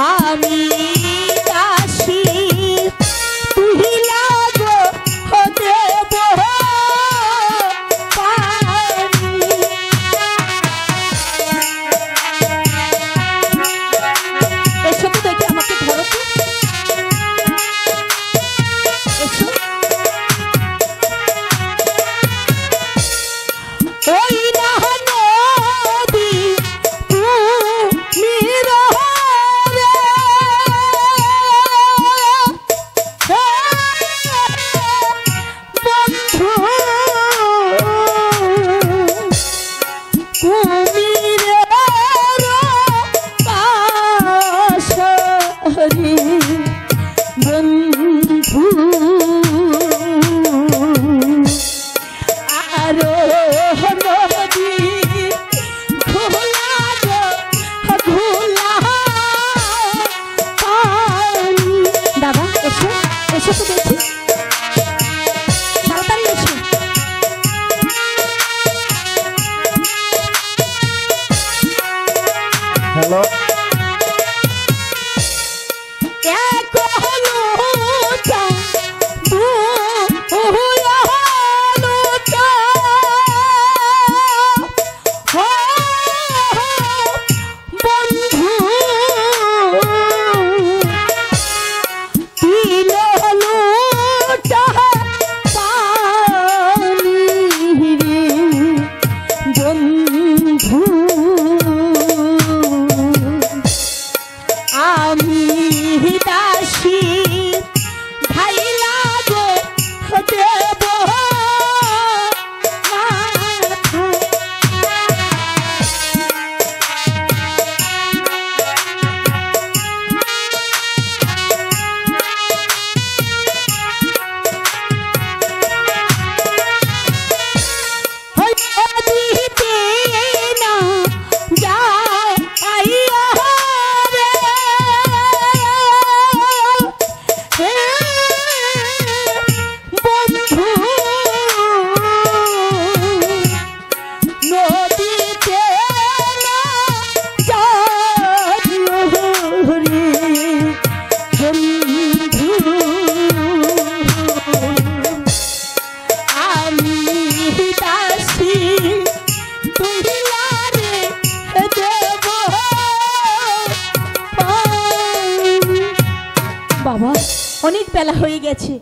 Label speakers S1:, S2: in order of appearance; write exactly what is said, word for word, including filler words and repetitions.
S1: আমি দাসী তুই লাগো দেব পানি। এসো তো দেখি আমাকে ধরো তো, এসো। ওই না নদী তুমি রহরে বন্ধু কুমিরের পাশরি বন্ধু আরো নদী ঘোলা গো ঘোলা পানি। দাদা এসো, এসো তো দেখি, তাড়াতাড়ি এসো।
S2: হ্যালো,
S1: এক হলো চা দুহলো চা হো বন্ধু তিন হলো চা পানি রে বন্ধু আমি দাসী ঢাইলা গো দেব দিতে না যা আইয়া রে বন্ধু নদীতে না যাইও রে বন্ধু আমি দাসী তুই লারে দেব পানি। বাবা অনেক বেলা হয়ে গেছে।